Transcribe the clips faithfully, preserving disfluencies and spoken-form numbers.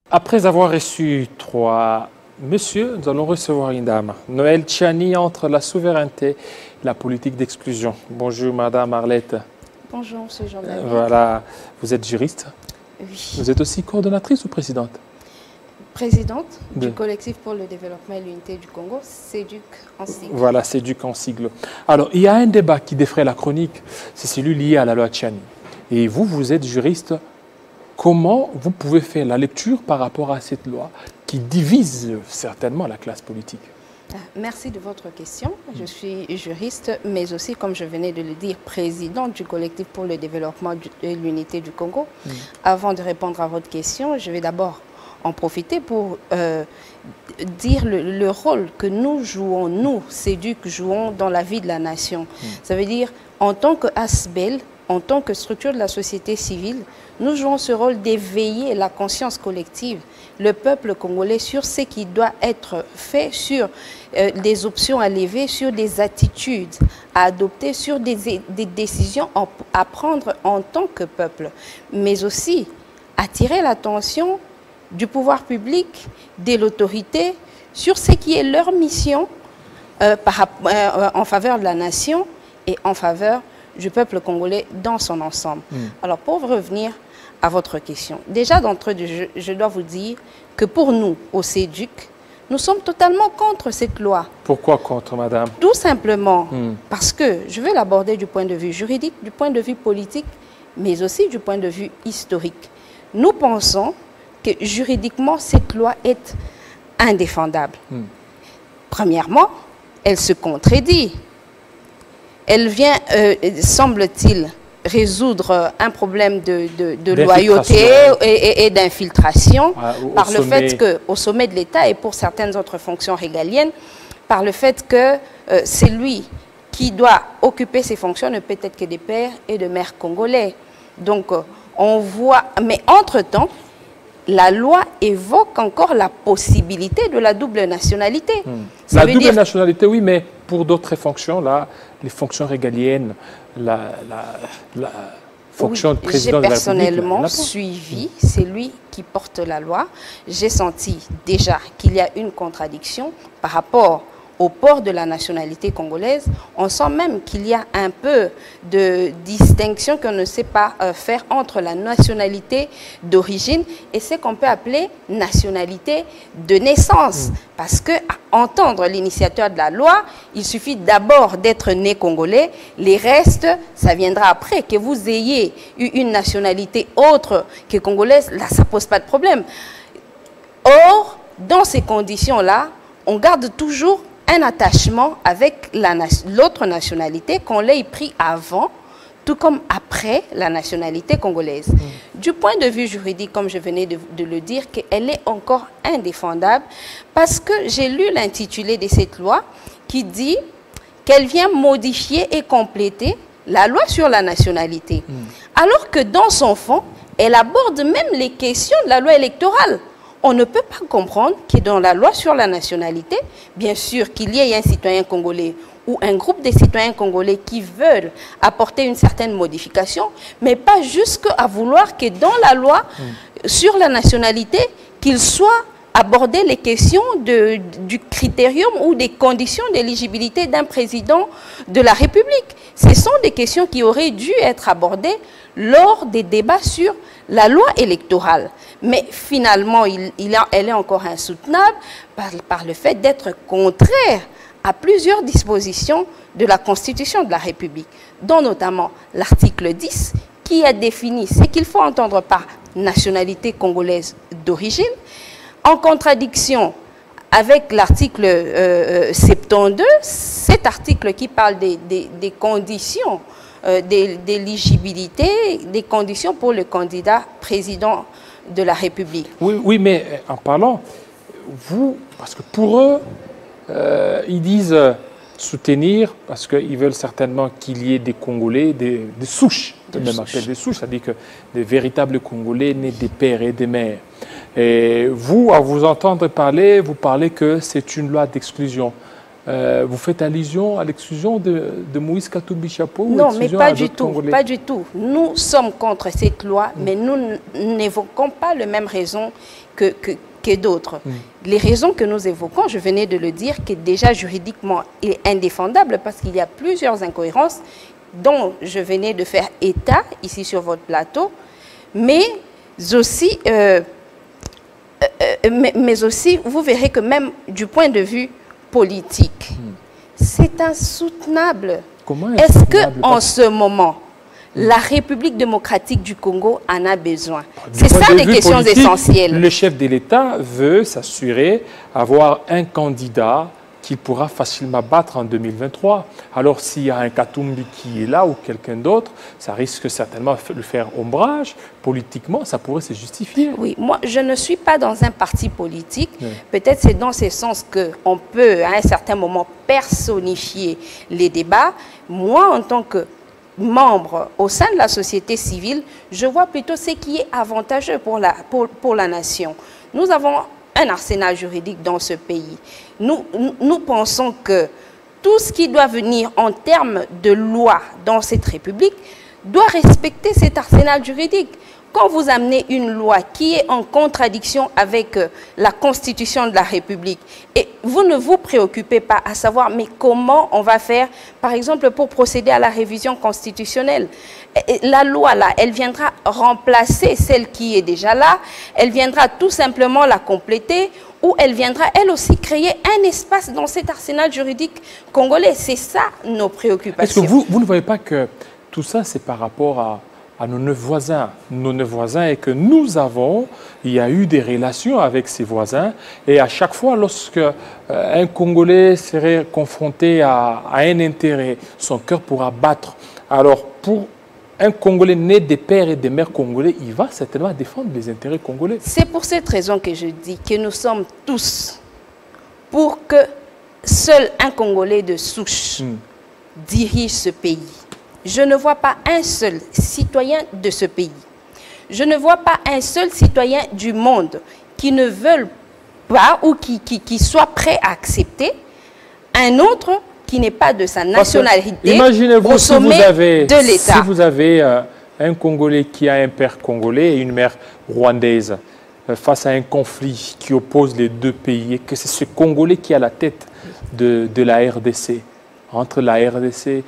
Après avoir reçu trois messieurs, nous allons recevoir une dame. Noël Tchiani entre la souveraineté et la politique d'exclusion. Bonjour Madame Arlette. Bonjour Monsieur Jean-David. Voilà, vous êtes juriste. Oui. Vous êtes aussi coordonnatrice ou présidente? Présidente de... du collectif pour le développement et l'unité du Congo, CEDUC en sigle. Voilà, CEDUC en sigle. Alors, il y a un débat qui défraie la chronique, c'est celui lié à la loi Tchiani. Et vous, vous êtes juriste. Comment vous pouvez faire la lecture par rapport à cette loi qui divise certainement la classe politique? Merci de votre question. Je suis juriste, mais aussi, comme je venais de le dire, présidente du collectif pour le développement et l'unité du Congo. Mmh. Avant de répondre à votre question, je vais d'abord en profiter pour euh, dire le, le rôle que nous jouons, nous, CEDUC, jouons dans la vie de la nation. Mmh. Ça veut dire, en tant qu'ASBEL, en tant que structure de la société civile, nous jouons ce rôle d'éveiller la conscience collective, le peuple congolais, sur ce qui doit être fait, sur euh, des options à lever, sur des attitudes à adopter, sur des, des décisions à prendre en tant que peuple, mais aussi attirer l'attention du pouvoir public, de l'autorité, sur ce qui est leur mission euh, par, euh, en faveur de la nation et en faveur du peuple congolais dans son ensemble. Mmh. Alors, pour revenir à votre question, déjà d'entrée de jeu, je dois vous dire que pour nous, au CEDUC, nous sommes totalement contre cette loi. Pourquoi contre, madame? Tout simplement mmh. parce que je veux l'aborder du point de vue juridique, du point de vue politique, mais aussi du point de vue historique. Nous pensons que juridiquement, cette loi est indéfendable. Mmh. Premièrement, elle se contredit. Elle vient, euh, semble-t-il, résoudre un problème de, de, de loyauté et, et, et d'infiltration ah, par le sommet. fait qu'au sommet de l'État et pour certaines autres fonctions régaliennes, par le fait que euh, c'est lui qui doit occuper ces fonctions ne peut être que des pères et de mères congolais. Donc, euh, on voit... Mais entre-temps, la loi évoque encore la possibilité de la double nationalité. Hmm. La double dire... nationalité, oui, mais pour d'autres fonctions, là, les fonctions régaliennes, la, la, la fonction oui, de président de la République... J'ai personnellement suivi, c'est lui qui porte la loi. J'ai senti déjà qu'il y a une contradiction par rapport au port de la nationalité congolaise. On sent même qu'il y a un peu de distinction qu'on ne sait pas euh, faire entre la nationalité d'origine et ce qu'on peut appeler nationalité de naissance. Mmh. Parce que, à entendre l'initiateur de la loi, il suffit d'abord d'être né congolais. Les restes, ça viendra après. Que vous ayez eu une nationalité autre que congolaise, là, ça ne pose pas de problème. Or, dans ces conditions-là, on garde toujours un attachement avec l'autre nationalité qu'on l'ait pris avant, tout comme après la nationalité congolaise. Mmh. Du point de vue juridique, comme je venais de, de le dire, qu'elle est encore indéfendable parce que j'ai lu l'intitulé de cette loi qui dit qu'elle vient modifier et compléter la loi sur la nationalité. Mmh. Alors que dans son fond, elle aborde même les questions de la loi électorale. On ne peut pas comprendre que dans la loi sur la nationalité, bien sûr qu'il y ait un citoyen congolais ou un groupe de citoyens congolais qui veulent apporter une certaine modification, mais pas jusqu'à vouloir que dans la loi mmh. sur la nationalité, qu'il soit abordé les questions de, du critérium ou des conditions d'éligibilité d'un président de la République. Ce sont des questions qui auraient dû être abordées lors des débats sur la loi électorale. Mais finalement, il, il a, elle est encore insoutenable par, par le fait d'être contraire à plusieurs dispositions de la Constitution de la République, dont notamment l'article dix, qui a défini ce qu'il faut entendre par nationalité congolaise d'origine, en contradiction avec l'article euh, soixante-douze, cet article qui parle des, des, des conditions euh, d'éligibilité, des conditions pour le candidat président de la République. Oui, oui, mais en parlant, vous, parce que pour eux, euh, ils disent soutenir, parce qu'ils veulent certainement qu'il y ait des Congolais, des, des souches, de même appellent des souches, c'est-à-dire que des véritables Congolais nés des pères et des mères. Et vous, à vous entendre parler, vous parlez que c'est une loi d'exclusion. euh, vous faites allusion à l'exclusion de, de Moïse Katumbi Chapo? Non, mais pas du tout, pas du tout. Nous sommes contre cette loi, mmh. mais nous n'évoquons pas les mêmes raisons que, que, que d'autres. Mmh. Les raisons que nous évoquons, je venais de le dire, que déjà juridiquement est indéfendable parce qu'il y a plusieurs incohérences dont je venais de faire état ici sur votre plateau, mais aussi, euh, euh, mais, mais aussi, vous verrez que même du point de vue politique, mmh. c'est insoutenable. Est-ce qu'en ce moment, mmh. la République démocratique du Congo en a besoin? C'est ça les questions politique, essentielles. Le chef de l'État veut s'assurer d'avoir un candidat qu'il pourra facilement battre en deux mille vingt-trois. Alors s'il y a un Katumbi qui est là ou quelqu'un d'autre, ça risque certainement de le faire ombrage. Politiquement, ça pourrait se justifier. Oui, moi je ne suis pas dans un parti politique. Oui. Peut-être c'est dans ce sens qu'on peut à un certain moment personnifier les débats. Moi en tant que membre au sein de la société civile, je vois plutôt ce qui est avantageux pour la, pour, pour la nation. Nous avons un arsenal juridique dans ce pays. Nous, nous pensons que tout ce qui doit venir en termes de loi dans cette République doit respecter cet arsenal juridique. Quand vous amenez une loi qui est en contradiction avec la Constitution de la République et vous ne vous préoccupez pas à savoir mais comment on va faire, par exemple, pour procéder à la révision constitutionnelle. La loi, là, elle viendra remplacer celle qui est déjà là, elle viendra tout simplement la compléter ou elle viendra, elle aussi, créer un espace dans cet arsenal juridique congolais. C'est ça nos préoccupations. Est-ce que vous, vous ne voyez pas que tout ça, c'est par rapport à à nos neuf voisins, nos neuf voisins, et que nous avons, il y a eu des relations avec ces voisins, et à chaque fois, lorsque euh, un Congolais serait confronté à, à un intérêt, son cœur pourra battre. Alors, pour un Congolais né des pères et des mères congolais, il va certainement défendre les intérêts congolais. C'est pour cette raison que je dis que nous sommes tous pour que seul un Congolais de souche hmm. dirige ce pays. Je ne vois pas un seul citoyen de ce pays. Je ne vois pas un seul citoyen du monde qui ne veut pas ou qui, qui, qui soit prêt à accepter un autre qui n'est pas de sa nationalité imaginez-vous au sommet si vous avez, de l'État. Si vous avez euh, un Congolais qui a un père congolais et une mère rwandaise euh, face à un conflit qui oppose les deux pays et que c'est ce Congolais qui a la tête de, de la R D C, entre la R D C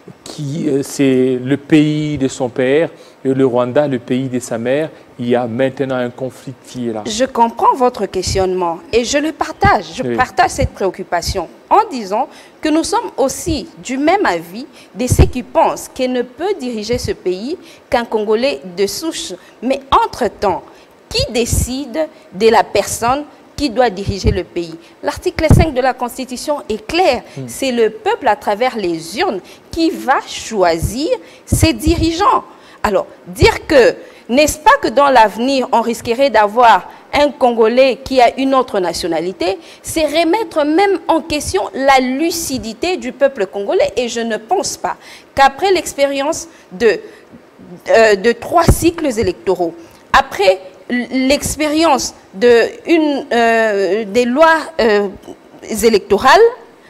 qui c'est le pays de son père et le Rwanda, le pays de sa mère, il y a maintenant un conflit qui est là. Je comprends votre questionnement et je le partage. Je oui. partage cette préoccupation en disant que nous sommes aussi du même avis de ceux qui pensent qu'il ne peut diriger ce pays qu'un Congolais de souche. Mais entre-temps, qui décide de la personne qui doit diriger le pays? L'article cinq de la Constitution est clair. Mmh. C'est le peuple à travers les urnes qui va choisir ses dirigeants. Alors, dire que, n'est-ce pas que dans l'avenir, on risquerait d'avoir un Congolais qui a une autre nationalité, c'est remettre même en question la lucidité du peuple congolais. Et je ne pense pas qu'après l'expérience de, euh, de trois cycles électoraux, après l'expérience de une, euh, des lois euh, électorales,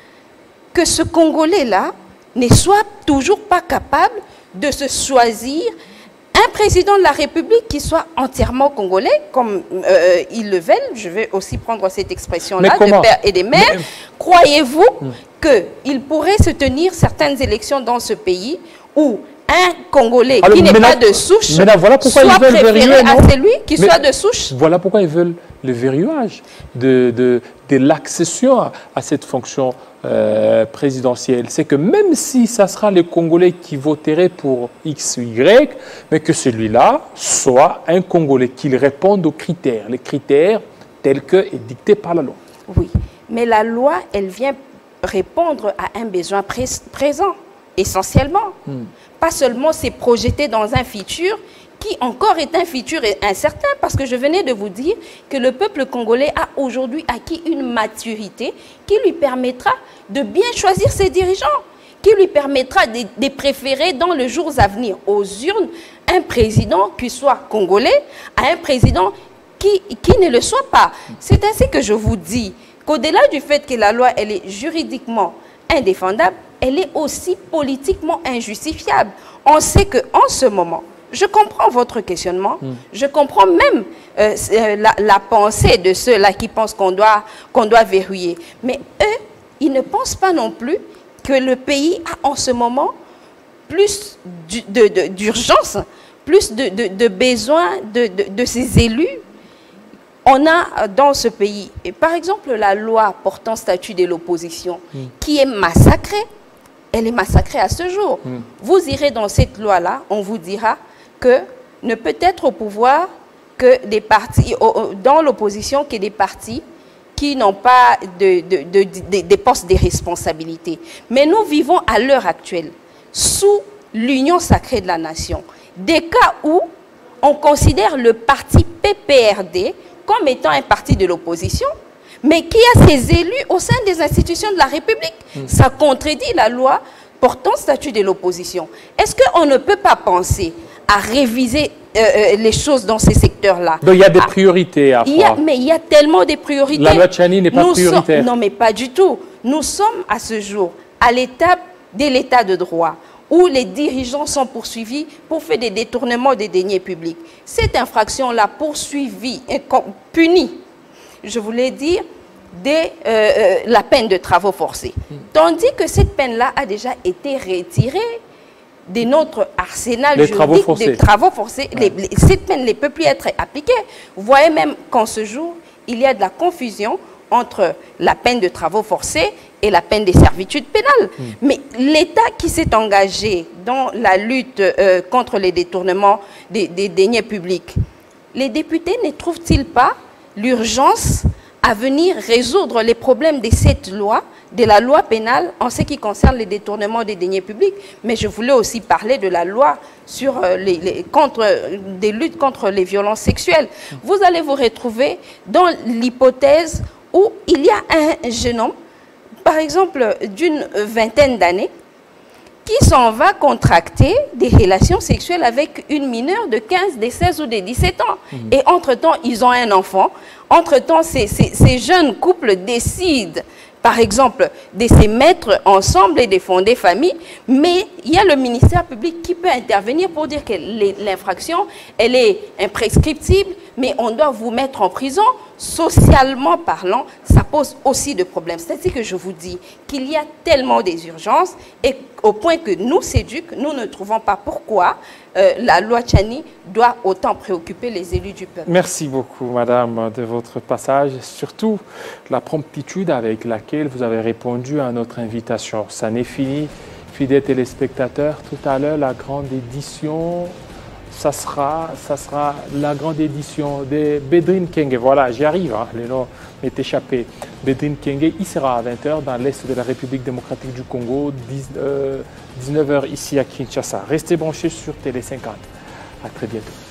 que ce Congolais-là ne soit toujours pas capable de se choisir un président de la République qui soit entièrement congolais, comme euh, ils le veulent. Je vais aussi prendre cette expression-là, de père et des mères. Mais... Croyez-vous hum. qu'il pourrait se tenir certaines élections dans ce pays où un Congolais Alors, qui n'est pas de souche là, voilà soit préféré à celui qui mais soit de souche? Voilà pourquoi ils veulent le verrouillage de, de, de l'accession à, à cette fonction euh, présidentielle. C'est que même si ça sera les Congolais qui voteraient pour X ou Y, mais que celui-là soit un Congolais, qu'il réponde aux critères, les critères tels que est dictés par la loi. Oui, mais la loi, elle vient répondre à un besoin pré présent, essentiellement. Hmm. Pas seulement c'est projeté dans un futur qui encore est un futur incertain, parce que je venais de vous dire que le peuple congolais a aujourd'hui acquis une maturité qui lui permettra de bien choisir ses dirigeants, qui lui permettra de, de préférer dans les jours à venir aux urnes un président qui soit congolais à un président qui, qui ne le soit pas. C'est ainsi que je vous dis qu'au-delà du fait que la loi elle est juridiquement indéfendable, elle est aussi politiquement injustifiable. On sait qu'en ce moment, je comprends votre questionnement, mm. je comprends même euh, la, la pensée de ceux-là qui pensent qu'on doit, qu'on doit verrouiller. Mais eux, ils ne pensent pas non plus que le pays a en ce moment plus d'urgence, plus de, de, de besoin de, de, de ses élus. On a dans ce pays, et par exemple, la loi portant statut de l'opposition, mm. qui est massacrée, elle est massacrée à ce jour. Mm. Vous irez dans cette loi-là, on vous dira que ne peut être au pouvoir que des partis, dans l'opposition, que des partis qui n'ont pas de, de, de, de, de postes de responsabilité. Mais nous vivons à l'heure actuelle sous l'union sacrée de la nation. Des cas où on considère le parti P P R D comme étant un parti de l'opposition, mais qui a ses élus au sein des institutions de la République. Mmh. Ça contredit la loi portant statut de l'opposition. Est-ce qu'on ne peut pas penser à réviser euh, les choses dans ces secteurs-là? Donc il y a des priorités à faire. Mais il y a tellement de priorités. La loi Tchani n'est pas Nous prioritaire. Sommes, non, mais pas du tout. Nous sommes à ce jour à l'étape de l'état de droit, où les dirigeants sont poursuivis pour faire des détournements des deniers publics. Cette infraction-là poursuivie et punie, je voulais dire, de euh, euh, la peine de travaux forcés. Mmh. Tandis que cette peine-là a déjà été retirée de notre arsenal les juridique travaux forcés. de travaux forcés. Ouais. Les, les, cette peine ne peut plus être appliquée. Vous voyez même qu'en ce jour, il y a de la confusion entre la peine de travaux forcés et la peine des servitudes pénales. Mmh. Mais l'État qui s'est engagé dans la lutte euh, contre les détournements des, des deniers publics, les députés ne trouvent-ils pas l'urgence à venir résoudre les problèmes de cette loi, de la loi pénale en ce qui concerne les détournements des deniers publics? Mais je voulais aussi parler de la loi sur les, les, contre, des luttes contre les violences sexuelles. Vous allez vous retrouver dans l'hypothèse où il y a un jeune homme, par exemple d'une vingtaine d'années, qui s'en va contracter des relations sexuelles avec une mineure de quinze, de seize ou de dix-sept ans. Mmh. Et entre-temps, ils ont un enfant. Entre-temps, ces, ces, ces jeunes couples décident, par exemple, de se mettre ensemble et de fonder famille. Mais il y a le ministère public qui peut intervenir pour dire que l'infraction, elle est imprescriptible, mais on doit vous mettre en prison. Socialement parlant, ça pose aussi de problèmes. C'est-à-dire que je vous dis qu'il y a tellement des urgences et au point que nous, Séduc, nous ne trouvons pas pourquoi euh, la loi Tchani doit autant préoccuper les élus du peuple. Merci beaucoup, madame, de votre passage, surtout la promptitude avec laquelle vous avez répondu à notre invitation. Ça n'est fini, fidèles téléspectateurs, tout à l'heure, la grande édition... Ça sera, ça sera la grande édition de Bedrine Kenge. Voilà, j'y arrive, hein, le nom m'est échappé. Bedrine Kenge, il sera à vingt heures dans l'Est de la République démocratique du Congo, dix-neuf heures ici à Kinshasa. Restez branchés sur Télé cinquante. À très bientôt.